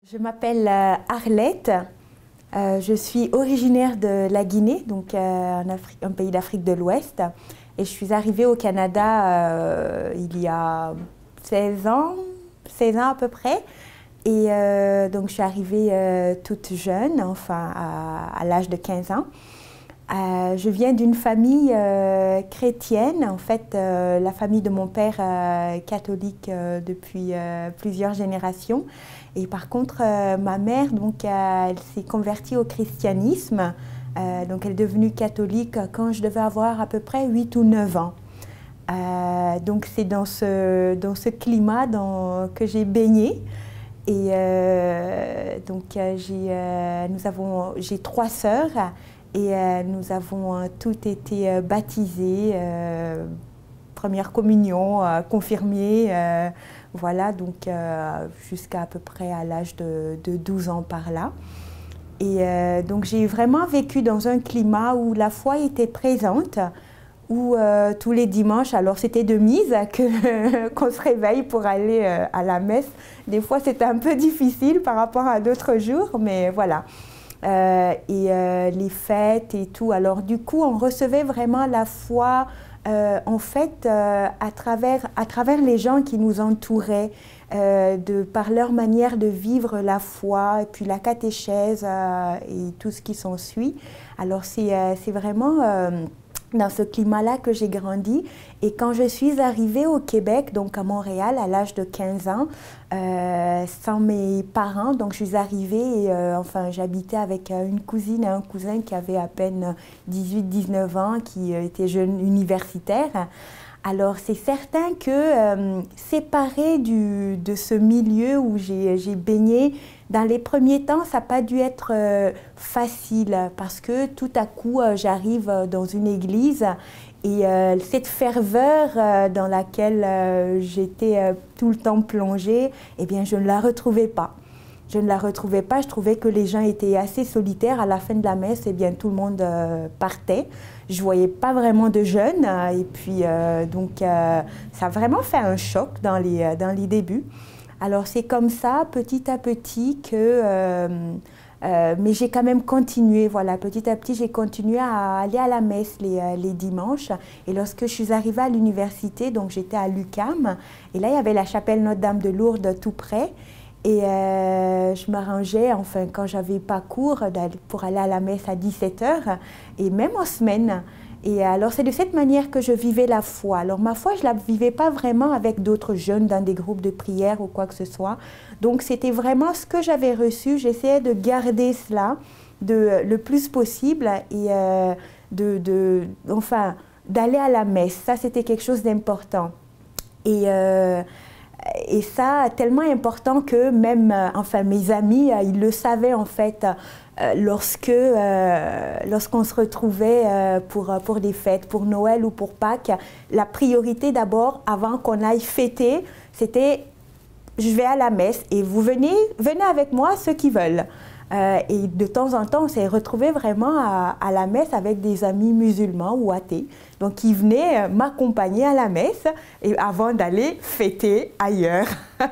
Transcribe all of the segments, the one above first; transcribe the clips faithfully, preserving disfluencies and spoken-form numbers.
Je m'appelle euh, Arlette, euh, je suis originaire de la Guinée, donc euh, un, Afri un pays d'Afrique de l'Ouest, et je suis arrivée au Canada euh, il y a seize ans, seize ans à peu près, et euh, donc je suis arrivée euh, toute jeune, enfin à, à l'âge de quinze ans. Euh, je viens d'une famille euh, chrétienne, en fait euh, la famille de mon père euh, catholique euh, depuis euh, plusieurs générations. Et par contre, euh, ma mère, donc, euh, elle s'est convertie au christianisme, euh, donc elle est devenue catholique quand je devais avoir à peu près huit ou neuf ans. Euh, donc c'est dans ce, dans ce climat dans, que j'ai baigné. Et euh, donc euh, j'ai euh, nous avons, j'ai trois sœurs. Et euh, nous avons euh, toutes été euh, baptisées, euh, première communion, euh, confirmées, euh, voilà, donc euh, jusqu'à à peu près à l'âge de, de douze ans par là. Et euh, donc j'ai vraiment vécu dans un climat où la foi était présente, où euh, tous les dimanches, alors c'était de mise que qu'on se réveille pour aller euh, à la messe. Des fois c'était un peu difficile par rapport à d'autres jours, mais voilà. Euh, et euh, les fêtes et tout. Alors du coup, on recevait vraiment la foi euh, en fait euh, à travers, à travers les gens qui nous entouraient, euh, de, par leur manière de vivre la foi, et puis la catéchèse euh, et tout ce qui s'ensuit. Alors c'est euh, c'est vraiment euh, dans ce climat-là que j'ai grandi. Et quand je suis arrivée au Québec, donc à Montréal, à l'âge de quinze ans, euh, sans mes parents, donc je suis arrivée et euh, enfin j'habitais avec une cousine et un cousin qui avaient à peine dix-huit dix-neuf ans, qui euh, étaient jeunes universitaires. Alors c'est certain que euh, séparée du, de ce milieu où j'ai baigné, dans les premiers temps, ça n'a pas dû être euh, facile parce que tout à coup, euh, j'arrive dans une église et euh, cette ferveur euh, dans laquelle euh, j'étais euh, tout le temps plongée, eh bien, je ne la retrouvais pas. Je ne la retrouvais pas, je trouvais que les gens étaient assez solitaires. À la fin de la messe, eh bien, tout le monde euh, partait. Je ne voyais pas vraiment de jeunes. Et puis, euh, donc, euh, ça a vraiment fait un choc dans les, dans les débuts. Alors, c'est comme ça, petit à petit, que... Euh, euh, mais j'ai quand même continué, voilà, petit à petit, j'ai continué à aller à la messe les, les dimanches. Et lorsque je suis arrivée à l'université, donc j'étais à l'U Q A M, et là, il y avait la chapelle Notre-Dame de Lourdes tout près. Et euh, je m'arrangeais, enfin, quand j'avais pas cours, pour aller à la messe à dix-sept heures, et même en semaine. Et alors, c'est de cette manière que je vivais la foi. Alors, ma foi, je ne la vivais pas vraiment avec d'autres jeunes dans des groupes de prière ou quoi que ce soit. Donc, c'était vraiment ce que j'avais reçu. J'essayais de garder cela de, le plus possible et euh, de, de, enfin, d'aller à la messe. Ça, c'était quelque chose d'important. Et... Euh, Et ça, tellement important que même, euh, enfin, mes amis, euh, ils le savaient en fait, euh, lorsque, euh, lorsqu'on se retrouvait euh, pour, pour des fêtes, pour Noël ou pour Pâques, la priorité d'abord, avant qu'on aille fêter, c'était « je vais à la messe et vous venez, venez avec moi ceux qui veulent ». Euh, et de temps en temps, on s'est retrouvés vraiment à, à la messe avec des amis musulmans ou athées. Donc, ils venaient m'accompagner à la messe et avant d'aller fêter ailleurs.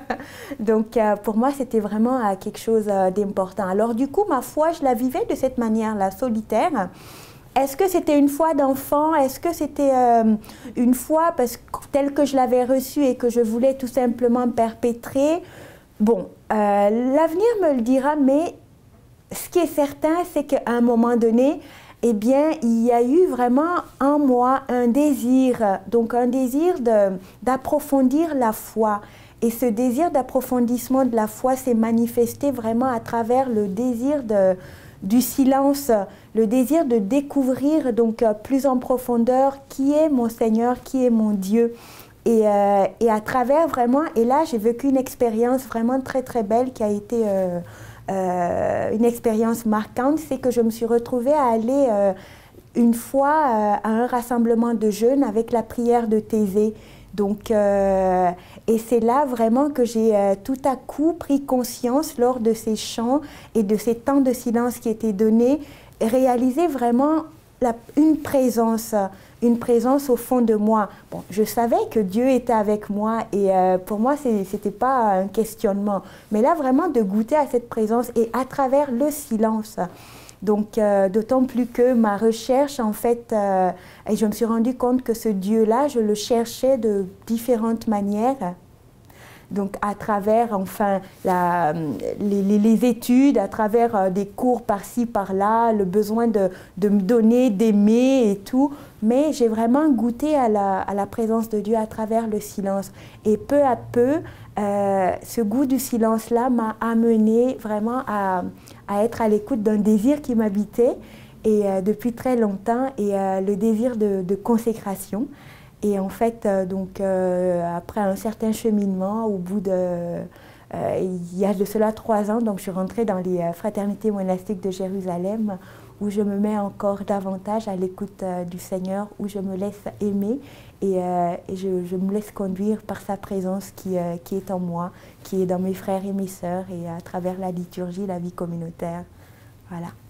Donc, euh, pour moi, c'était vraiment euh, quelque chose euh, d'important. Alors, du coup, ma foi, je la vivais de cette manière-là, solitaire. Est-ce que c'était une foi d'enfant? Est-ce que c'était euh, une foi parce que, telle que je l'avais reçue et que je voulais tout simplement perpétrer? Bon, euh, l'avenir me le dira, mais... ce qui est certain, c'est qu'à un moment donné, eh bien, il y a eu vraiment en moi un désir, donc un désir d'approfondir la foi. Et ce désir d'approfondissement de la foi s'est manifesté vraiment à travers le désir de, du silence, le désir de découvrir donc plus en profondeur qui est mon Seigneur, qui est mon Dieu. Et, euh, et à travers vraiment, et là j'ai vécu une expérience vraiment très très belle qui a été... Euh, Euh, une expérience marquante, c'est que je me suis retrouvée à aller euh, une fois euh, à un rassemblement de jeunes avec la prière de Thésée. Donc, euh, et c'est là vraiment que j'ai euh, tout à coup pris conscience lors de ces chants et de ces temps de silence qui étaient donnés, réaliser vraiment la, une présence, une présence au fond de moi. Bon, je savais que Dieu était avec moi et euh, pour moi, ce n'était pas un questionnement. Mais là, vraiment de goûter à cette présence et à travers le silence. Donc, euh, d'autant plus que ma recherche, en fait, euh, et je me suis rendu compte que ce Dieu-là, je le cherchais de différentes manières. Donc, à travers, enfin, la, les, les, les études, à travers euh, des cours par-ci, par-là, le besoin de, de me donner, d'aimer et tout. Mais j'ai vraiment goûté à la, à la présence de Dieu à travers le silence. Et peu à peu, euh, ce goût du silence-là m'a amené vraiment à, à être à l'écoute d'un désir qui m'habitait et euh, depuis très longtemps, et euh, le désir de, de consécration. Et en fait, euh, donc, euh, après un certain cheminement, au bout de... Euh, il y a de cela trois ans, donc je suis rentrée dans les euh, fraternités monastiques de Jérusalem, où je me mets encore davantage à l'écoute euh, du Seigneur, où je me laisse aimer et, euh, et je, je me laisse conduire par sa présence qui, euh, qui est en moi, qui est dans mes frères et mes sœurs, et à travers la liturgie, la vie communautaire. Voilà.